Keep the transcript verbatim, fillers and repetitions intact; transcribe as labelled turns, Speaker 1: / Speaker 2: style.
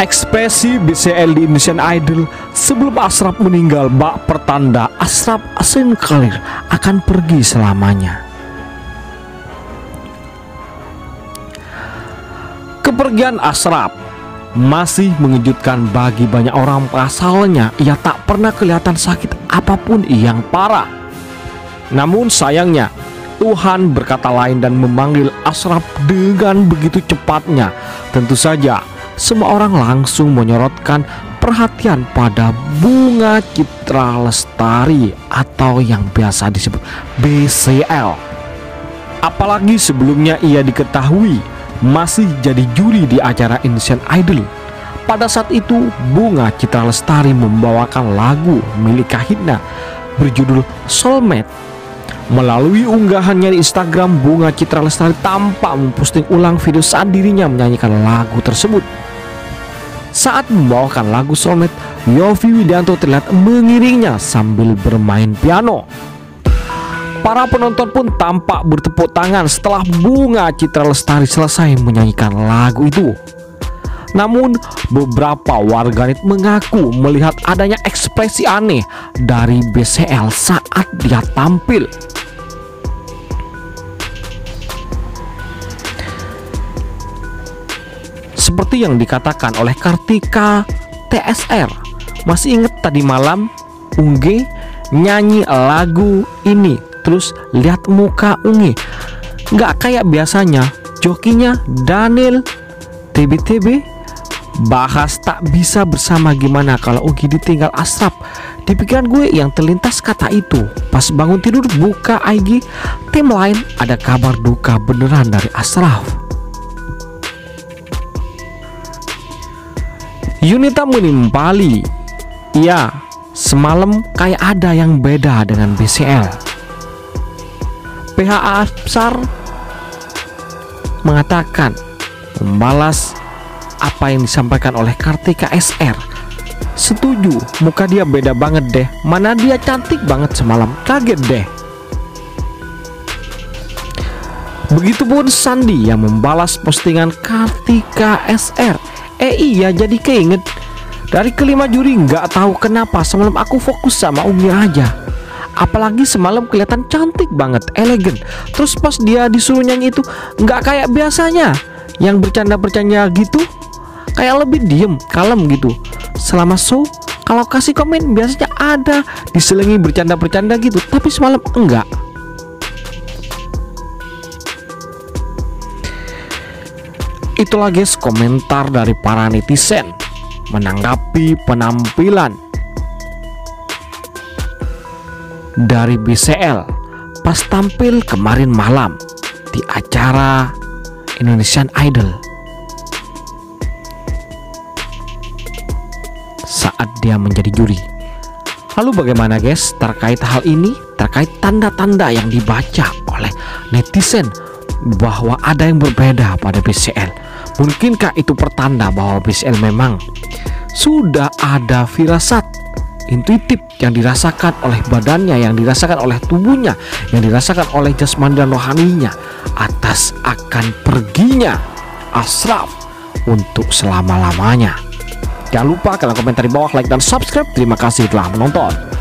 Speaker 1: Ekspresi B C L di Indonesian Idol sebelum Ashraf meninggal bak pertanda Ashraf Sinkalir akan pergi selamanya. Kepergian Ashraf masih mengejutkan bagi banyak orang, pasalnya ia tak pernah kelihatan sakit apapun yang parah. Namun sayangnya Tuhan berkata lain dan memanggil Ashraf dengan begitu cepatnya. Tentu saja semua orang langsung menyorotkan perhatian pada Bunga Citra Lestari atau yang biasa disebut B C L. Apalagi sebelumnya ia diketahui masih jadi juri di acara Indonesian Idol. Pada saat itu Bunga Citra Lestari membawakan lagu milik Kahitna berjudul Soulmate. Melalui unggahannya di Instagram, Bunga Citra Lestari tampak memposting ulang video saat dirinya menyanyikan lagu tersebut. Saat membawakan lagu Soulmate, Yovie Widianto terlihat mengiringnya sambil bermain piano. Para penonton pun tampak bertepuk tangan setelah Bunga Citra Lestari selesai menyanyikan lagu itu. Namun beberapa warganet mengaku melihat adanya ekspresi aneh dari B C L saat dia tampil. Seperti yang dikatakan oleh Kartika T S R, masih inget tadi malam Ungge nyanyi lagu ini, terus lihat muka Ungge nggak kayak biasanya. Jokinya Daniel T B T B bahas tak bisa bersama, gimana kalau Ungge ditinggal Ashraf. Di pikiran gue yang terlintas kata itu. Pas bangun tidur buka I G timeline, ada kabar duka beneran dari Ashraf. Yunita menimpali, iya semalam kayak ada yang beda dengan B C L. P H A Absar mengatakan membalas apa yang disampaikan oleh Kartika S R. Setuju, muka dia beda banget deh, mana dia cantik banget semalam, kaget deh. Begitupun Sandi yang membalas postingan Kartika S R. Eh iya, jadi keinget dari kelima juri, nggak tahu kenapa semalam aku fokus sama Ungge aja. Apalagi semalam kelihatan cantik banget, elegan. Terus pas dia disuruh nyanyi itu nggak kayak biasanya yang bercanda-bercanda gitu, kayak lebih diem, kalem gitu. Selama show kalau kasih komen biasanya ada diselingi bercanda-bercanda gitu, tapi semalam enggak. Itulah guys komentar dari para netizen menanggapi penampilan dari B C L pas tampil kemarin malam di acara Indonesian Idol saat dia menjadi juri. Lalu bagaimana guys terkait hal ini, terkait tanda-tanda yang dibaca oleh netizen bahwa ada yang berbeda pada B C L? Mungkinkah itu pertanda bahwa B C L memang sudah ada firasat intuitif yang dirasakan oleh badannya, yang dirasakan oleh tubuhnya, yang dirasakan oleh jasmani dan rohaninya atas akan perginya Ashraf untuk selama-lamanya? Jangan lupa kalian komentar di bawah, like dan subscribe. Terima kasih telah menonton.